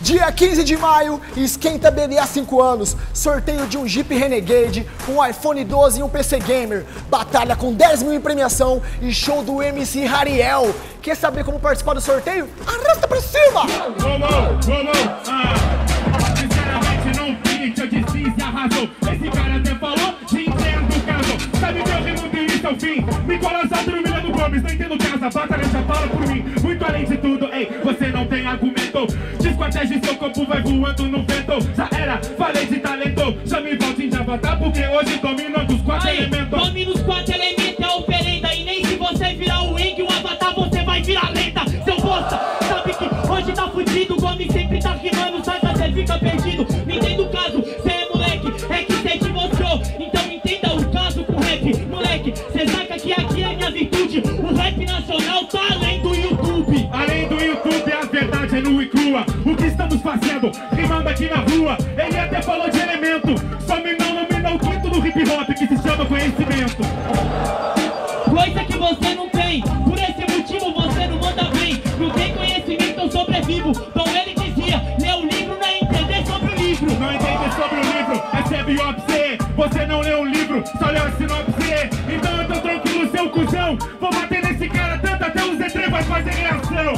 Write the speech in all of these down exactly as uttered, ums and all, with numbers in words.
Dia quinze de maio, esquenta B D A cinco anos, sorteio de um Jeep Renegade, um iPhone doze e um P C Gamer, batalha com dez mil em premiação e show do M C Rariel. Quer saber como participar do sorteio? Arrasta pra cima! Vamos, vamos, ah, sinceramente não vi que eu disse e arrasou. Esse cara até falou de entendo caso. Sabe meu rimo do início ao fim? Nicolas Adro, Milano Gomes, não entendo casa. Batalha já fala por mim, muito além de tudo, ei, você não tem argumento. Desquatege seu corpo vai voando no vento. Já era, falei de talento. Já me volte em Avatar porque hoje dominando os quatro aí, elementos. Domina os quatro elementos, é oferenda. E nem se você virar o Wing, o Avatar, você vai virar lenta. Seu bosta, sabe que hoje tá fudido. O Gomes sempre tá rimando, sabe, você fica perdido. Não entendo o caso, cê é moleque, é que cê te mostrou. Então entenda o caso com rap. Moleque, cê saca que aqui é minha virtude. O rap nacional tá além do YouTube. Além do YouTube, a verdade é nua e crua. O que estamos fazendo? Rimando aqui na rua. Ele até falou de elemento. Só me não nomina o quinto do hip hop que se chama conhecimento. Coisa que você não tem. Por esse motivo você não manda bem. Não tem conhecimento, eu sobrevivo. Então ele dizia, lê o livro não é entender sobre o livro. Não entender sobre o livro, essa é biópsia. Você não lê o livro, só lê a sinopse. Então eu tô tranquilo, seu cuzão. Vou bater nesse cara tanto até o Z três vai fazer reação.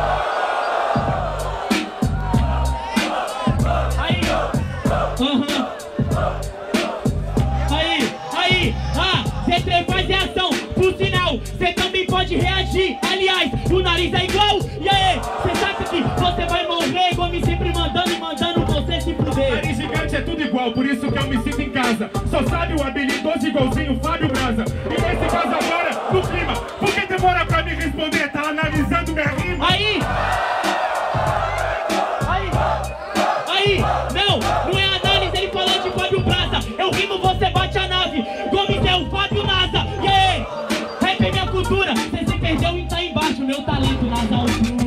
Uhum. Aí, aí, ah, Z três faz reação, por sinal, cê também pode reagir. Aliás, o nariz é igual, e aí, cê sabe que você vai morrer. Gomes sempre mandando e mandando você se fuder. Nariz gigante é tudo igual, por isso que eu me sinto em casa. Só sabe o habilidoso igualzinho Fábio Braza. E nesse caso agora, no clima, por que demora pra me responder? Tá analisando minha rima? Aí, aí, aí, não, não é análise, ele falou de Fábio Braza. Eu rimo, você bate a nave. Gomes é o Fábio Naza. E aí, rap é minha cultura. Você se perdeu e tá embaixo, meu talento nas alturas.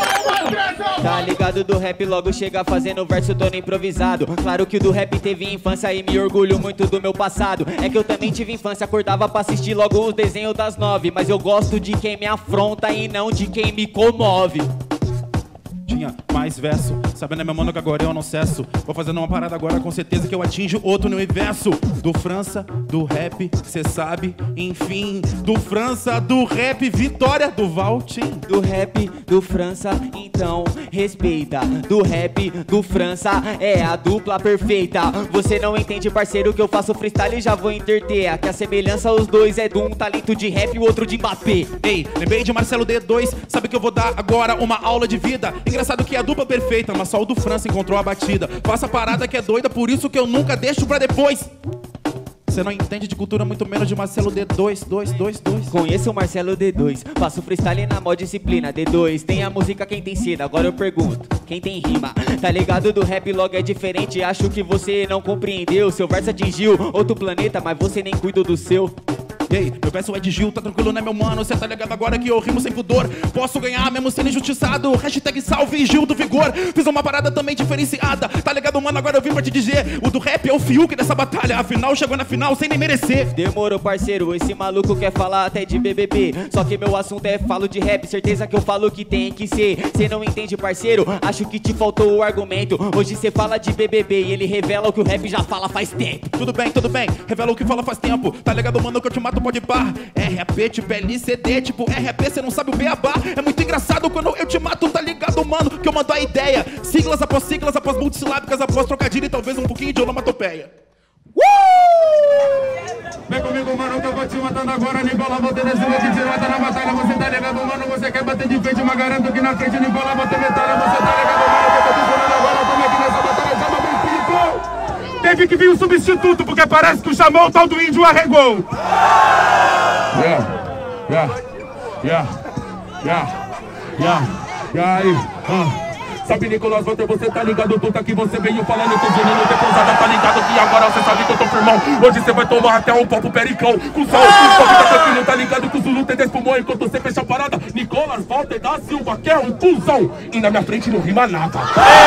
Tá ligado do rap, logo chega fazendo verso todo improvisado. Claro que o do rap teve infância e me orgulho muito do meu passado. É que eu também tive infância, acordava pra assistir logo os desenhos das nove. Mas eu gosto de quem me afronta e não de quem me comove. Tinha mais verso, sabendo, meu mano, que agora eu não cesso. Vou fazendo uma parada agora, com certeza que eu atinjo outro universo. Do França, do rap, cê sabe, enfim. Do França, do rap, vitória do Valtim. Do rap, do França, então respeita. Do rap, do França, é a dupla perfeita. Você não entende, parceiro, que eu faço freestyle e já vou interter. Que a semelhança os dois é de um talento de rap e o outro de Mbappé. Ei, lembrei de Marcelo D dois, sabe que eu vou dar agora uma aula de vida. Engraçado que é a dupla perfeita, mas só o do França encontrou a batida. Faça a parada que é doida, por isso que eu nunca deixo pra depois. Você não entende de cultura, muito menos de Marcelo D dois, dois, dois, dois. Conheço o Marcelo D dois, faço freestyle na mó disciplina. D dois, tem a música, quem tem cena? Agora eu pergunto, quem tem rima? Tá ligado do rap, logo é diferente. Acho que você não compreendeu. Seu verso atingiu outro planeta, mas você nem cuidou do seu. Ei, meu verso é de Gil, tá tranquilo, né, meu mano? Cê tá ligado agora que eu rimo sem pudor. Posso ganhar mesmo sendo injustiçado. Hashtag salve Gil do Vigor. Fiz uma parada também diferenciada. Tá ligado, mano? Agora eu vim pra te dizer, o do rap é o Fiuk dessa batalha. Afinal, chegou na final sem nem merecer. Demorou, parceiro, esse maluco quer falar até de B B B. Só que meu assunto é falo de rap, certeza que eu falo que tem que ser. Cê não entende, parceiro? Acho que te faltou o argumento. Hoje cê fala de B B B e ele revela o que o rap já fala faz tempo. Tudo bem, tudo bem, revela o que fala faz tempo. Tá ligado, mano, que eu te mato, pode par. R A P tipo L C D, tipo R A P, cê não sabe o beabá. É muito engraçado quando eu te mato, tá ligado, mano? Que eu mando a ideia. Siglas após siglas, após multissilábicas, após trocadilho e talvez um pouquinho de onomatopeia. Uh! Vem comigo, mano, que eu vou te matando agora. Nicola, vou ter descida de tirada na batalha. Você tá ligado, mano? Você quer bater de frente, mas garanto que na frente, Nicola, vou ter metralha. Você tá ligado, mano? Que eu tô te falando agora. Tamo aqui nessa batalha, já não vem espírito. Teve que vir um substituto, porque parece que o chamou o tal do índio arregou. Yeah, yeah, yeah, yeah, yeah, yeah, yeah. Sabe, Nicolas, você, você tá ligado, puta, que você veio falando que o Juninho de cruzada, tá ligado que agora você sabe que eu tô firmão. Hoje você vai tomar até um copo pericão. Com sal, com sal, tá tranquilo, tá ligado que o Zulu tem dez pulmões enquanto você fecha a parada. Nicolas Walter da Silva, que é um cuzão. E na minha frente não rima nada.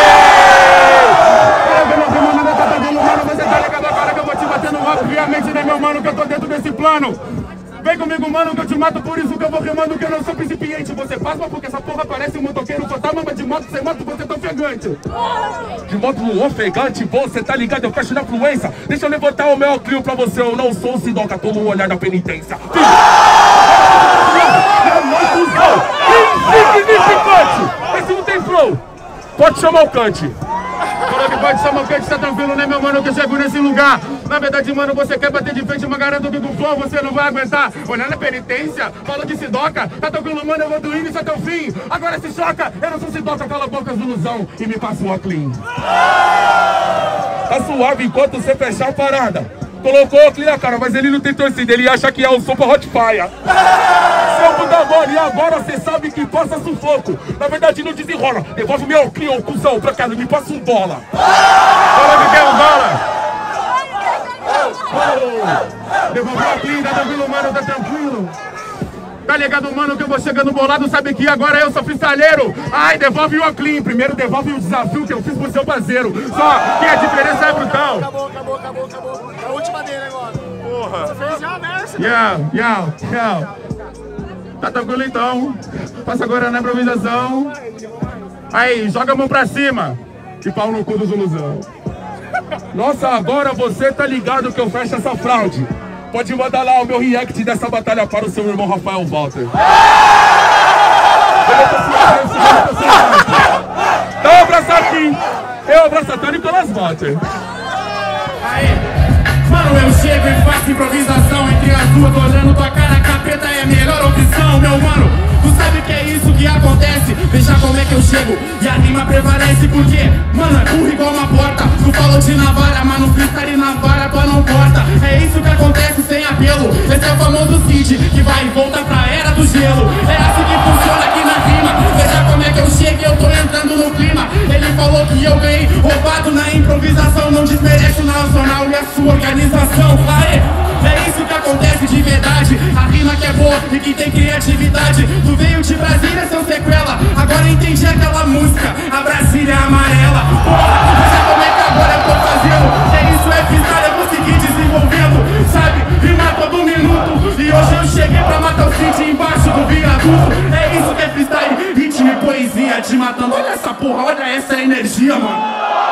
Eu não rimo nada, tá pegando, mano, você tá ligado agora que eu vou te bater no obviamente, né, meu mano, que eu tô dentro desse plano. Vem comigo, mano, que eu te mato, por isso que eu vou rimando, que eu não sou principiante. Você pasma porque essa porra parece um motoqueiro fantasma, mas de moto sem moto você tá ofegante. De moto no ofegante, você tá ligado, eu fecho na fluência. Deixa eu levantar o meu Clio pra você, eu não sou o Sidoca, tomo o olhar da penitência. Insignificante! Esse não tem flow! Pode chamar o Kant. Falou que pode chamar o Kant, tá tranquilo, né, meu mano, que eu chego nesse lugar. Na verdade, mano, você quer bater de frente, mas garanto que com flow você não vai aguentar. Olhando a penitência, falou de Sidoca, tá tranquilo, mano, eu vou do início até o fim. Agora se choca, eu não sou Sidoca, cala a boca, ilusão e me passa o clean. Tá suave enquanto você fechar a parada. Colocou o clean, cara, mas ele não tem torcida, ele acha que é o sopa hot fire. Seu da bola, e agora você sabe que passa sufoco. Na verdade não desenrola, devolve meu clean, cuzão, pra casa, me passa um bola. Fala que quer um bola. Devolve o clean, tá tranquilo, mano, tá tranquilo. Tá ligado, mano, que eu vou chegando bolado, sabe que agora eu sou freestyleiro. Ai, devolve o clean, primeiro devolve o desafio que eu fiz pro seu parceiro. Só que a diferença é brutal. Acabou, acabou, acabou, acabou. É a última dele agora. Porra. Você fez já a versa. Yeah, yeah, yeah. Tá tranquilo então. Passa agora na improvisação. Aí, joga a mão pra cima. E pau no cu dos ilusão. Nossa, agora você tá ligado que eu fecho essa fraude. Pode mandar lá o meu react dessa batalha para o seu irmão Rafael Walter. Então eu abraço aqui. Eu abraço a Nicolas Walter. Aê, mano, eu chego e faço improvisação entre as duas, olhando tua cara, capeta é a melhor opção, meu mano. Tu sabe que é isso que acontece, veja como é que eu chego e a rima prevalece, porque, mano, é burro igual uma porta. Tu falou de navalha, mas no freestyle na vara tua não corta. É isso que acontece sem apelo, esse é o famoso Cid, que vai e volta pra era do gelo. É assim que funciona aqui na rima, veja como é que eu chego e eu tô entrando no clima. Ele falou que eu ganhei roubado na improvisação, não desmerece o nacional e a sua organização. Aê, é isso que acontece de verdade, a rima que é boa e que tem criatividade. Tu veio de Brasília, seu sequela, agora entendi aquela música, a Brasília Amarela. Porra, veja como é que agora eu tô fazendo, é isso, é freestyle, eu vou seguir desenvolvendo, sabe, rimar todo minuto. E hoje eu cheguei pra matar o Cid embaixo do viaduto. É isso que é freestyle, ritmo e poesia te matando. Olha essa porra, olha essa energia, mano.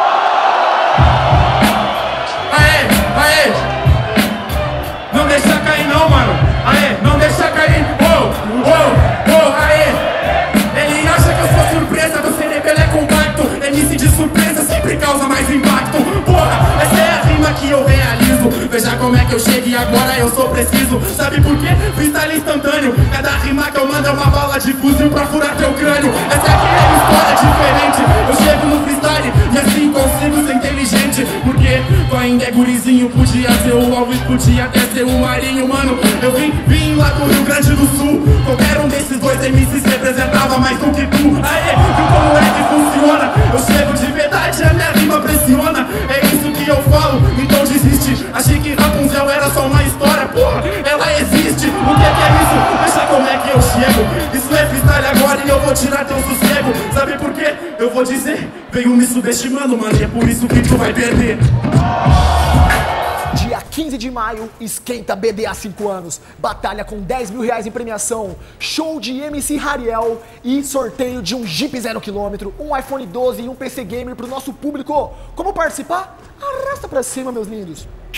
Aê, aê, não deixa cair não, mano. Aê, não deixa cair. Oh, oh, oh, aê. Ele acha que eu sou surpresa, meu cérebro é compacto. M C de surpresa sempre causa mais impacto. Porra, essa é a rima que eu realizo. Veja como é que eu chego e agora eu sou preciso. Sabe por quê? Freestyle instantâneo. Cada rima que eu mando é uma bala de fuzil pra furar teu crânio. Essa aqui é uma história diferente. Eu chego no freestyle e assim consigo ser inteligente. Porque tu ainda é gurizinho, podia ser o Alves, podia até ser o Marinho, mano. Eu vim, vim lá do Rio Grande do Sul. Qualquer um desses dois M Cs representava mais do que tu. Aê, viu como é que funciona? Eu chego de verdade, a minha rima pressiona. É isso que eu falo, então desiste. Achei que Rapunzel era só uma história, porra, ela existe. O que é que é isso? Veja como é que eu chego. Isso é freestyle agora e eu vou tirar teu sossego. Sabe por quê? Eu vou dizer, veio me subestimando, mano, e é por isso que tu vai perder. Dia quinze de maio, esquenta B D A cinco anos. Batalha com dez mil reais em premiação. Show de M C Hariel e sorteio de um Jeep zero quilômetro, um iPhone doze e um P C Gamer pro nosso público. Como participar? Arrasta pra cima, meus lindos.